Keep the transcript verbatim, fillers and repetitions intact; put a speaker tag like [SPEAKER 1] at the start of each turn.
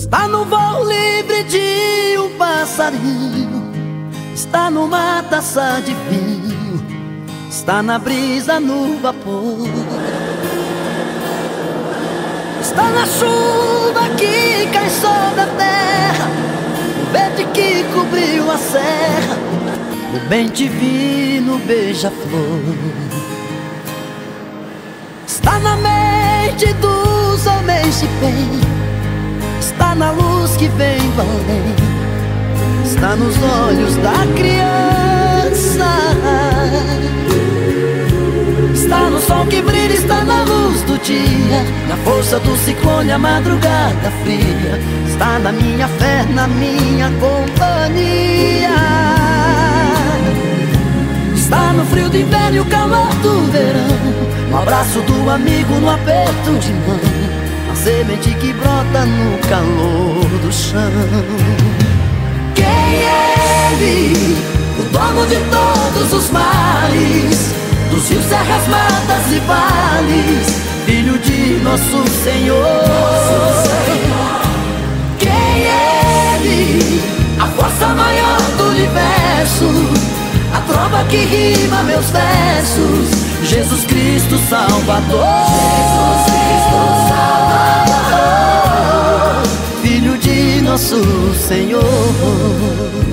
[SPEAKER 1] Está no voo livre de um passarinho, está numa taça de vinho, está na brisa, no vapor. Está na chuva que cai sobre a terra, o verde que cobriu a serra, o bem divino beija-flor. Está na mente dos homens de bem, está na luz que vem do além, está nos olhos da criança, está no sol que brilha, está na luz do dia, na força do ciclone, a madrugada fria. Está na minha fé, na minha companhia. Está no frio do inverno e o calor do verão, no abraço do amigo, no aperto de mão, a semente que brota no calor do chão. Quem é Ele, o dono de todos os males, dos rios, serras, matas e vales, Filho de nosso Senhor. Quem é Ele, a força maior do universo, a trova que rima meus versos, Jesus Cristo Salvador. Jesus Cristo Salvador, Filho de nosso Senhor.